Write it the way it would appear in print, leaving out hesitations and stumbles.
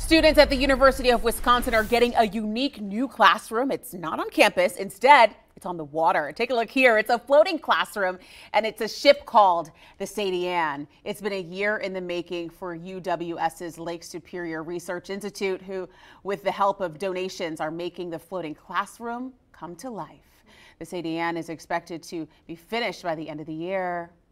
Students at the University of Wisconsin are getting a unique new classroom. It's not on campus. Instead, it's on the water. Take a look here. It's a floating classroom, and it's a ship called the Sadie Ann. It's been a year in the making for UWS's Lake Superior Research Institute, who, with the help of donations, are making the floating classroom come to life. The Sadie Ann is expected to be finished by the end of the year.